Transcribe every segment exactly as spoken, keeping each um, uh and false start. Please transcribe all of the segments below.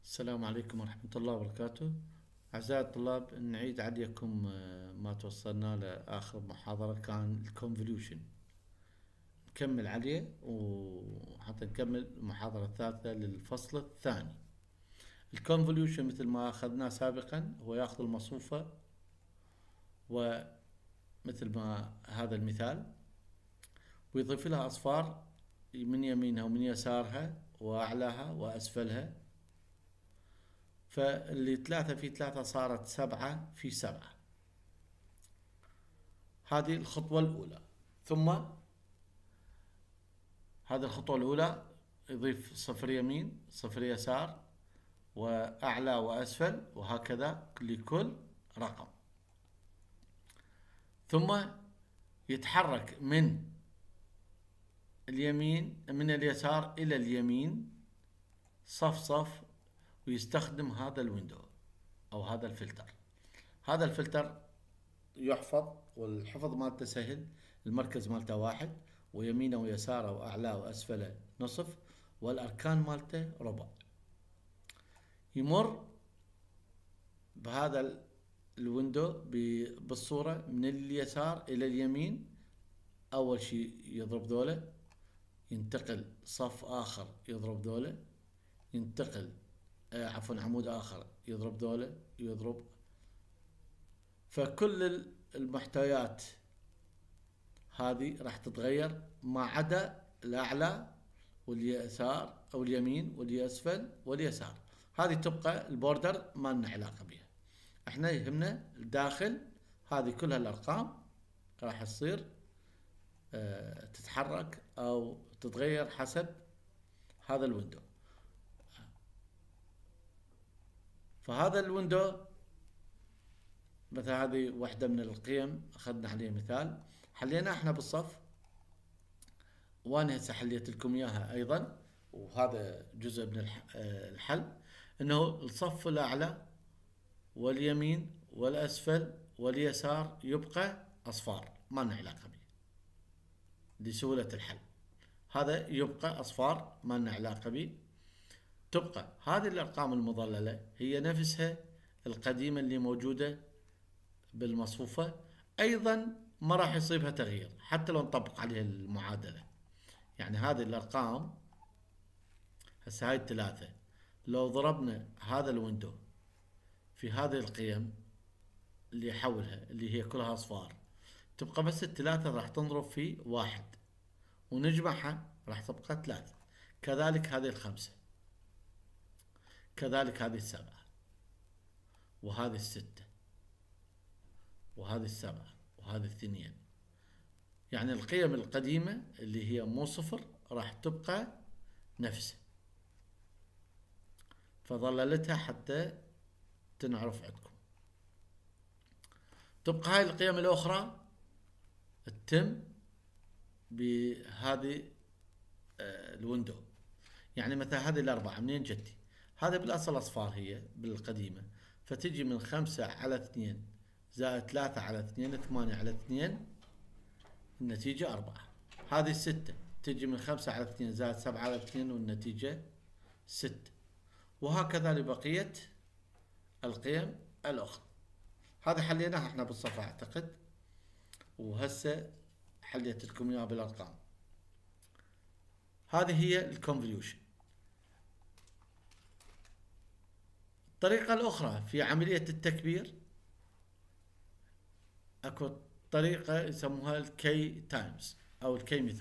السلام عليكم ورحمة الله وبركاته. أعزائي الطلاب، نعيد عليكم ما توصلنا لآخر محاضرة، كان الكونفوليوشن. نكمل عليه وحتى نكمل المحاضرة الثالثة للفصل الثاني. الكونفوليوشن مثل ما أخذناه سابقا هو يأخذ المصفوفة ومثل ما هذا المثال ويضيف لها أصفار من يمينها ومن يسارها وأعلاها وأسفلها، فاللي ثلاثة في ثلاثة صارت سبعة في سبعة. هذه الخطوة الأولى. ثم هذه الخطوة الأولى يضيف صفر يمين صفر يسار وأعلى وأسفل وهكذا لكل رقم. ثم يتحرك من اليمين من اليسار إلى اليمين صف صف، ويستخدم هذا الويندو أو هذا الفلتر. هذا الفلتر يحفظ، والحفظ مالته سهل. المركز مالته واحد، ويمينه ويساره وأعلاه وأسفله نصف، والأركان مالته ربع. يمر بهذا الويندو بالصورة من اليسار إلى اليمين. أول شيء يضرب ذوله، ينتقل صف آخر يضرب ذوله، ينتقل آه عفوا عمود آخر يضرب ذوله يضرب. فكل المحتويات هذه راح تتغير ما عدا الأعلى واليسار أو اليمين واليسفل واليسار. هذه تبقى البوردر ما لنا علاقة بها. احنا يهمنا الداخل. هذه كلها الأرقام راح تصير اه تتحرك أو تتغير حسب هذا الويندو. فهذا الويندو مثلا هذه واحدة من القيم أخذنا عليه مثال، حلينا احنا بالصف، وأنا هسه حليت لكم إياها أيضا، وهذا جزء من الحل. إنه الصف الأعلى واليمين والأسفل واليسار يبقى أصفار ما لنا علاقة به لسهولة الحل. هذا يبقى أصفار ما لنا علاقة به. تبقى هذه الأرقام المظللة هي نفسها القديمة اللي موجودة بالمصفوفة، أيضا ما راح يصيبها تغيير حتى لو نطبق عليها المعادلة. يعني هذه الأرقام هسه هاي الثلاثة، لو ضربنا هذا الويندو في هذه القيم اللي يحولها اللي هي كلها أصفار، تبقى بس الثلاثة راح تنضرب في واحد ونجمعها راح تبقى ثلاثة. كذلك هذه الخمسة، كذلك هذه السبعة، وهذه الستة، وهذه السبعة، وهذه الاثنين. يعني القيم القديمة اللي هي مو صفر راح تبقى نفسها، فظللتها حتى تنعرف عندكم. تبقى هاي القيم الأخرى تتم بهذه الويندو. يعني مثلا هذه الأربعة منين جتي؟ هذا بالأصل أصفار هي بالقديمة، فتجي من خمسة على اثنين زائد ثلاثة على اثنين، ثمانية على اثنين، النتيجة أربعة. هذه الستة تجي من خمسة على اثنين زائد سبعة على اثنين، والنتيجة ستة. وهكذا لبقية القيم الأخرى. هذا حليناها احنا بالصفحة أعتقد، وهسه حليت لكم إياها بالأرقام. هذه هي الكونفوليوشن. الطريقة الأخرى في عملية التكبير، أكو طريقة يسموها الكي تايمز أو الكي ميثود.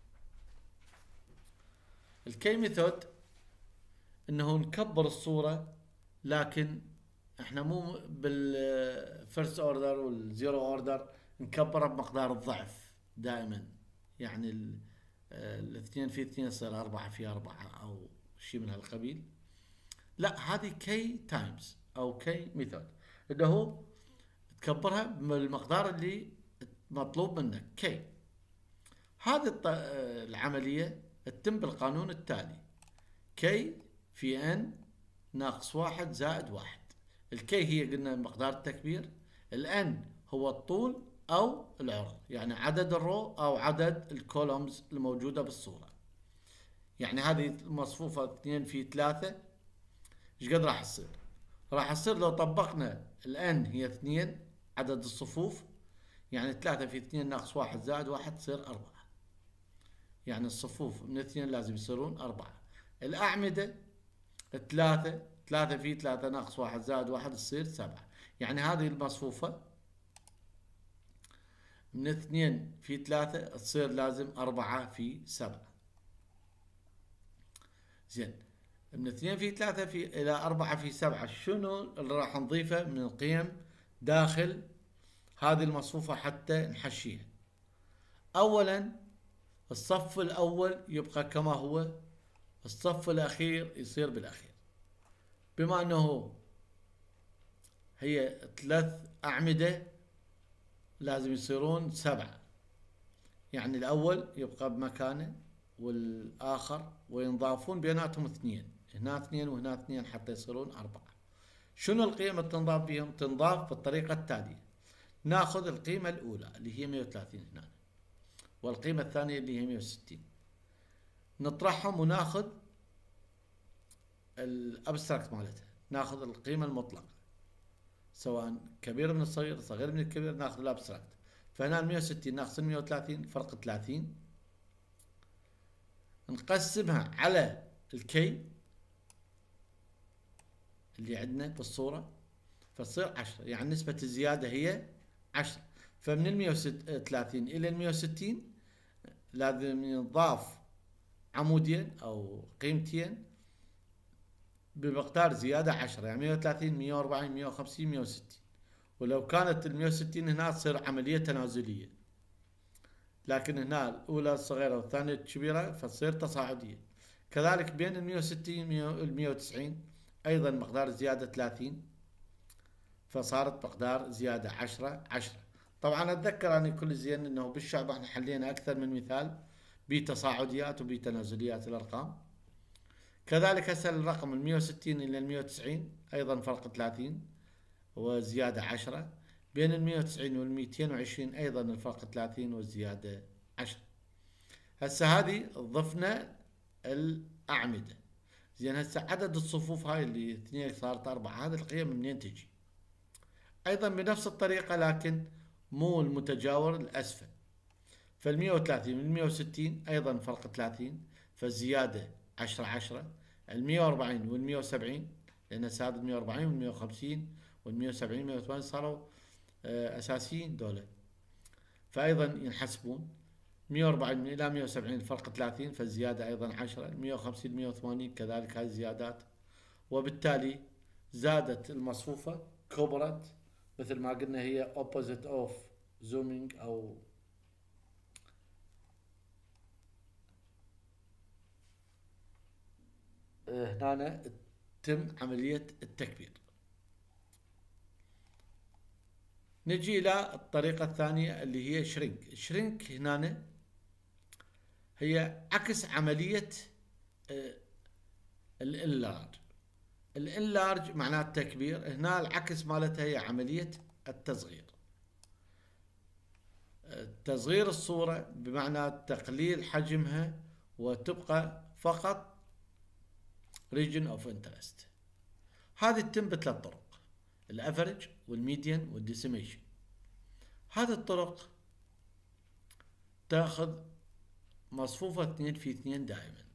الكي ميثود إنه نكبر الصورة، لكن إحنا مو بالفيرست أوردر والزيرو أوردر، نكبرها بمقدار الضعف دائما. يعني الاثنين في اثنين يصير أربعة في أربعة أو شيء من هالقبيل. لا، هذه كي تايمز أو كي ميثود، إنه هو تكبرها بالمقدار اللي مطلوب منك كي. هذه العملية تتم بالقانون التالي: كي في ان ناقص واحد زائد واحد. الكي هي قلنا مقدار التكبير، الان هو الطول او العرض، يعني عدد الرو او عدد الكولومز الموجودة بالصورة. يعني هذه المصفوفة اثنين في ثلاثة، ايش قد راح تصير؟ راح تصير لو طبقنا الان هي اثنين عدد الصفوف، يعني ثلاثة في اثنين ناقص واحد زائد واحد تصير أربعة. يعني الصفوف من اثنين لازم يصيرون أربعة. الأعمدة ثلاثة، ثلاثة في ثلاثة ناقص واحد زائد واحد تصير سبعة. يعني هذه المصفوفة من اثنين في ثلاثة تصير لازم أربعة في سبعة. زين، من اثنين في ثلاثة في إلى أربعة في سبعة، شنو اللي راح نضيفه من القيم داخل هذه المصفوفة حتى نحشيها؟ أولا الصف الأول يبقى كما هو، الصف الأخير يصير بالأخير. بما أنه هي ثلاث أعمدة لازم يصيرون سبعة، يعني الأول يبقى بمكانه والآخر، وينضافون بيناتهم اثنين، هنا اثنين وهنا اثنين حتى يصيرون أربعة. شنو القيم اللي تنضاف بهم؟ تنضاف بالطريقة التالية: ناخذ القيمة الأولى اللي هي مئة وثلاثين هنا، والقيمة الثانية اللي هي مئة وستين، نطرحهم وناخذ الابستراكت مالتها، ناخذ القيمة المطلقة سواء كبير من الصغير صغير من الكبير، ناخذ الابستراكت. فهنا مئة وستين ناقص مئة وثلاثين فرق ثلاثين، نقسمها على الكي اللي عندنا بالصورة فتصير عشرة، يعني نسبة الزيادة هي عشرة. فمن ال مئة وثلاثين إلى ال مئة وستين لازم ينضاف عمودين أو قيمتين بمقدار زيادة عشرة، يعني مئة وثلاثين مئة وأربعين مئة وخمسين مئة وستين. ولو كانت ال مئة وستين هنا تصير عملية تنازلية، لكن هنا الأولى الصغيرة والثانية الكبيرة فتصير تصاعدية. كذلك بين ال مئة وستين وال مئة وتسعين أيضا مقدار زيادة ثلاثين، فصارت مقدار زيادة عشرة عشرة. طبعا أتذكر أنا كل زين أنه بالشعب احنا حلينا أكثر من مثال بتصاعديات وبتنازليات الأرقام. كذلك هسه الرقم من مئة وستين إلى مئة وتسعين أيضا فرق ثلاثين وزيادة عشرة. بين ال مئة وتسعين وال مئتين وعشرين أيضا الفرق ثلاثين والزيادة عشرة. هسه هذه ضفنا الأعمدة. زين، هسه عدد الصفوف هاي اللي اثنين صارت أربعة، هذه القيم منين تجي؟ أيضا بنفس الطريقة لكن مو المتجاور الأسفل. فال مئة وثلاثين وال مئة وستين أيضا فرق ثلاثين فالزيادة عشرة عشرة. ال مئة وأربعين وال مئة وسبعين لأن هسه مئة وأربعين وال مئة وخمسين وال مئة وسبعين مئة وثمانين صاروا أساسيين دولة، فأيضا ينحسبون. مئة وأربعين إلى مئة وسبعين فرق ثلاثين فالزيادة أيضا عشرة. مئة وخمسين مئة وثمانين كذلك هاي الزيادات، وبالتالي زادت المصفوفة كبرت مثل ما قلنا هي opposite of zooming أو هنا تم عملية التكبير. نجي إلى الطريقة الثانية اللي هي شرينك. الشرينك هنا هي عكس عملية الانلارج. الانلارج معناه التكبير، هنا العكس مالتها هي عملية التصغير. تصغير الصورة بمعنى تقليل حجمها وتبقى فقط region of interest. هذه تتم بثلاث طرق: الافرج والميديان والديسيميشن. هذه الطرق تاخذ مصفوفة اثنين في اثنين دائما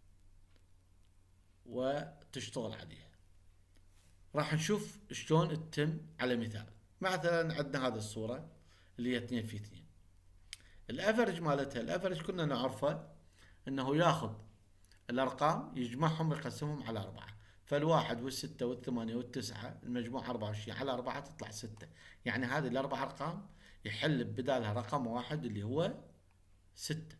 وتشتغل عليها. راح نشوف شلون تتم على مثال. مثلا عندنا هذه الصورة اللي هي اثنين في اثنين. الافرج مالتها، الافرج كنا نعرفه انه ياخذ الارقام يجمعهم ويقسمهم على اربعة، فالواحد والستة والثمانية والتسعة المجموع أربعة وعشرين على أربعة تطلع ستة. يعني هذه الأربع أرقام يحل بدالها رقم واحد اللي هو ستة.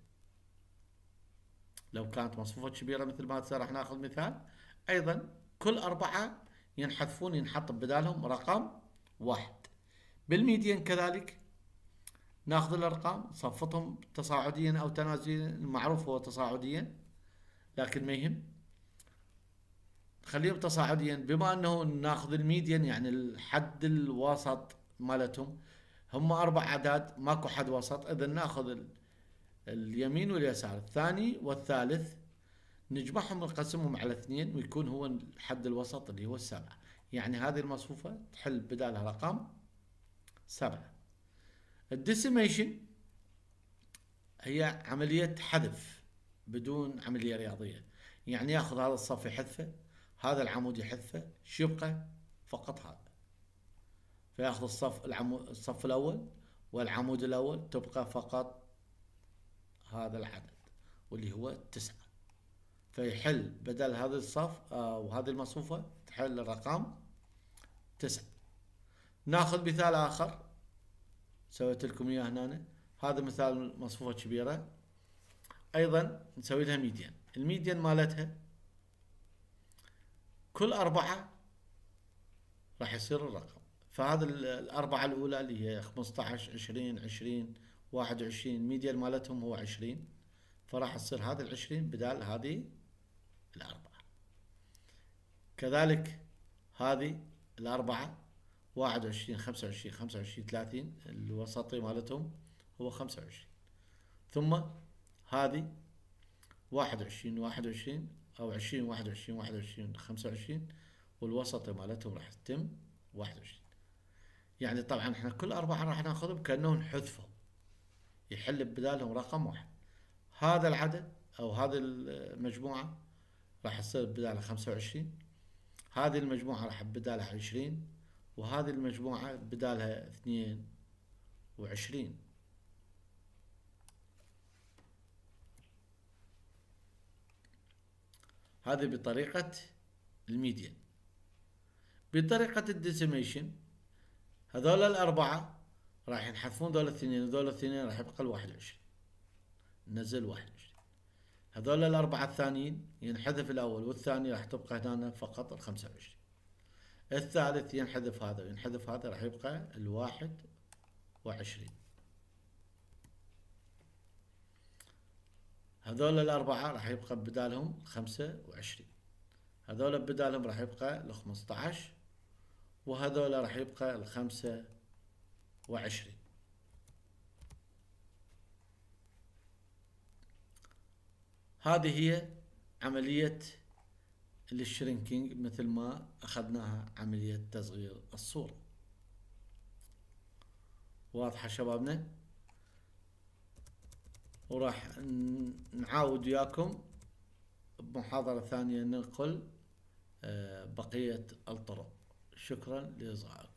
لو كانت مصفوفة كبيرة مثل ما هسه راح ناخذ مثال، أيضا كل أربعة ينحذفون ينحط بدالهم رقم واحد. بالميديان كذلك ناخذ الأرقام نصفطهم تصاعديا أو تنازليا، المعروف هو تصاعديا لكن ما يهم، خليهم تصاعديا. بما انه ناخذ الميديان يعني الحد الوسط مالتهم، هم اربع اعداد ماكو حد وسط، اذا ناخذ اليمين واليسار الثاني والثالث نجمعهم ونقسمهم على اثنين ويكون هو الحد الوسط اللي هو السبعة. يعني هذه المصفوفة تحل بدالها رقم سبعة. الديسيميشن هي عملية حذف بدون عملية رياضية، يعني ياخذ هذا الصف يحذفه، هذا العمود يحذفه، شو يبقى؟ فقط هذا. فياخذ الصف العمود الصف الأول والعمود الأول، تبقى فقط هذا العدد واللي هو تسعة. فيحل بدل هذا الصف أو هذه المصفوفة تحل الرقم تسعة. ناخذ مثال آخر سويت لكم إياه هنا. هذا مثال مصفوفة كبيرة أيضا نسوي لها ميديان. الميديان مالتها كل أربعة راح يصير الرقم. فهذا الأربعة الأولى اللي هي خمسة عشر عشرين عشرين واحد وعشرين، ميديان مالتهم هو عشرين، فراح تصير هذه العشرين بدال هذه الأربعة. كذلك هذه الأربعة واحد وعشرين خمسة وعشرين خمسة وعشرين ثلاثين، الوسطي مالتهم هو خمسة وعشرين. ثم هذه واحد وعشرين واحد وعشرين أو عشرين واحد وعشرين واحد وعشرين خمسة وعشرين، والوسطي مالتهم راح تتم واحد وعشرين. يعني طبعا احنا كل أربعة راح ناخذهم كأنه نحذفهم، يحل بدالهم رقم واحد. هذا العدد أو هذه المجموعة راح تصير بدالها خمسة وعشرين، هذه المجموعة راح بدالها عشرين، وهذه المجموعة بدالها اثنين وعشرين. هذه بطريقة الميديان. بطريقة الديسيميشن هذول الأربعة راح ينحذفون ذول الاثنين، وذول الاثنين راح يبقى الواحد وعشرين، نزل واحد وعشرين. هذول الأربعة الثانيين ينحذف الأول والثاني، راح تبقى هنا فقط الخمسة وعشرين. الثالث ينحذف هذا وينحذف هذا، راح يبقى الواحد وعشرين. هذول الأربعة راح يبقى بدالهم خمسة وعشرين، هذول بدالهم راح يبقى الخمسة عشر، وهذول راح يبقى الخمسة وعشرين. هذه هي عملية الشرينكينج مثل ما أخذناها عملية تصغير الصورة. واضحة شبابنا؟ وراح نعاود وياكم بمحاضرة ثانية ننقل بقية الطرق. شكرا لإصغائكم.